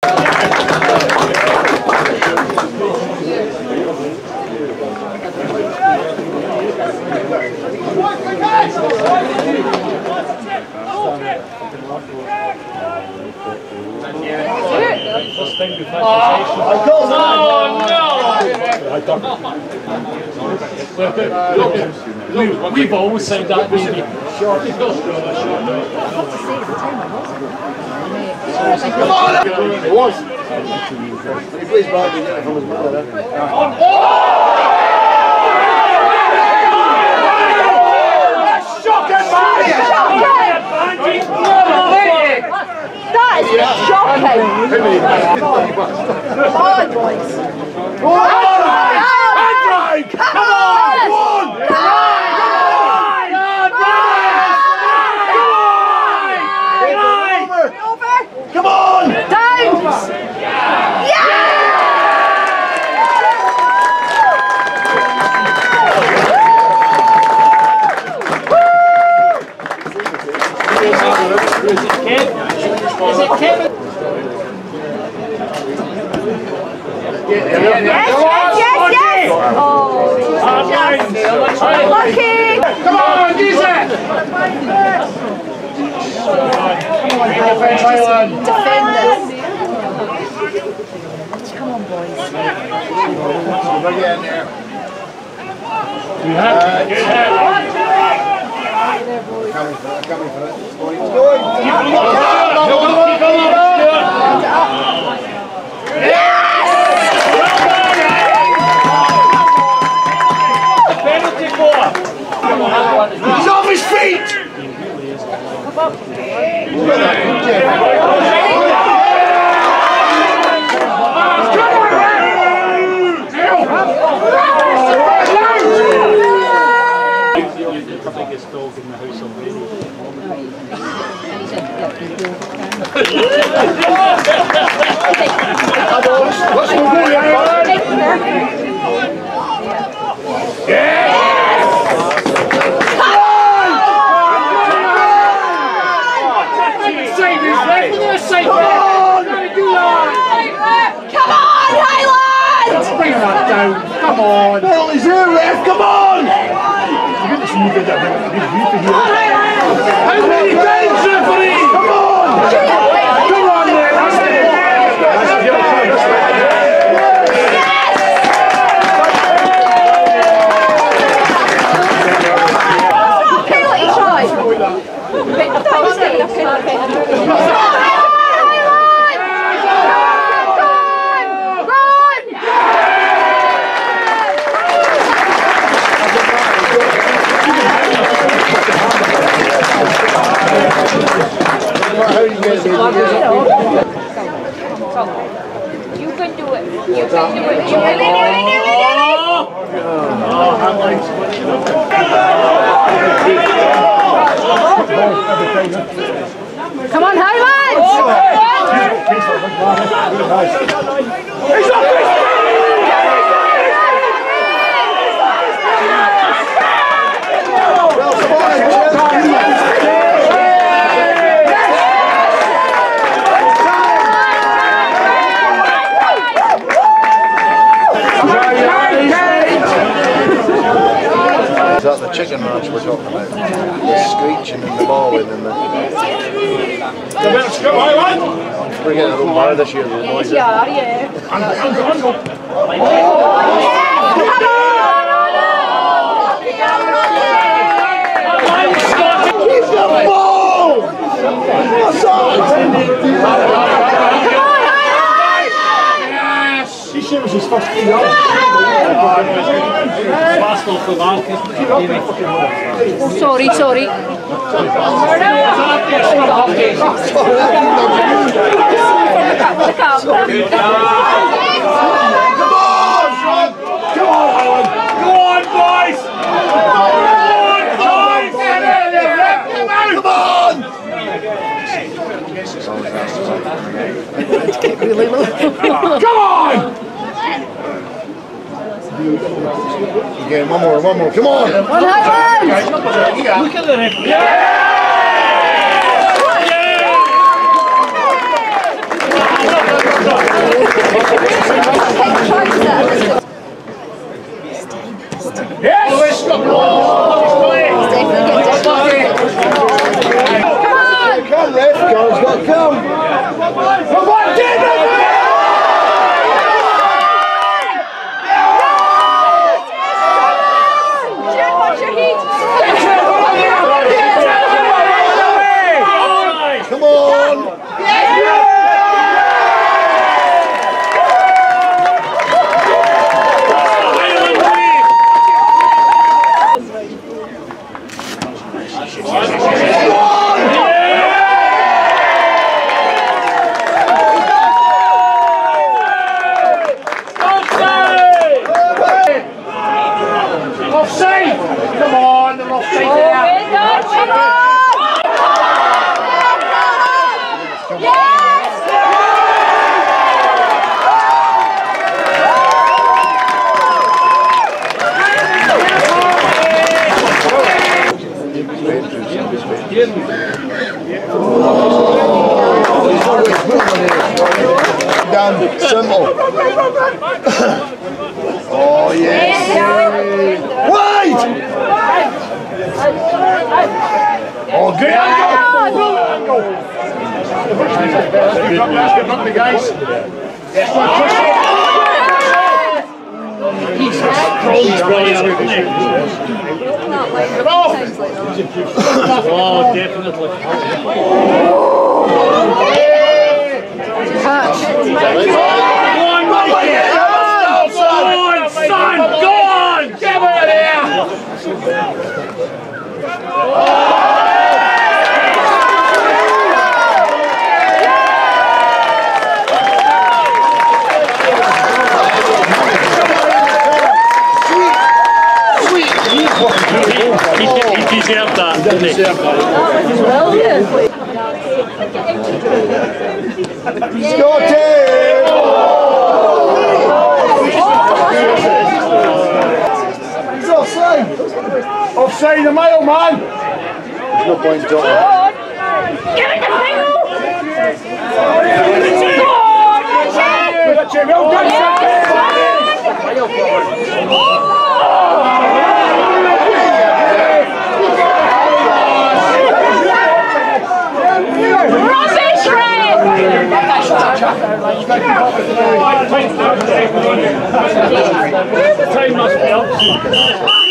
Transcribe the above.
We've always said that, baby. Come on! It was. He plays back and get it from his mother. Shocking, man! That is shocking! Come on, boys! Come on! Come on! Come on! Downs! Yeah! Is it Kevin? Yes! Oh, lucky! Come on, use it! Defend Highland! Defend this! Come on, boys. Bring it in there. Coming for it. It's going. He's off his feet! The biggest dog in the house already. Let's go, yeah! Come on, Highland! Bring that down. Come on. Penalty's here, ref. Come on. How many times, referee? Come on. Come on, there. Penalty try. You can do it. You can do it. Come on, Highland! Is that the chicken ranch we're talking about? The screeching and the bawling and the... We're getting a little bar this year, the noise. Yeah. Keep the ball! What's up? She shares his first 3 yards. Oh, sorry. Come on, Highland! Go on, boys! Come on! Come on! Again, one more. Come on! What happened? Look at the referee. Done. Simple. Oh, yes. Wait! Oh, good angle. Good rugby, guys. He's brilliant, isn't he? Oh, definitely. Touch. Go on, son! Go on! Get out of there! He deserved that, didn't he? Scotty! He's offside! Offside the mile, man! There's no point in talking. Give it the finger! Well done, Rubbish, Red! Time must be up.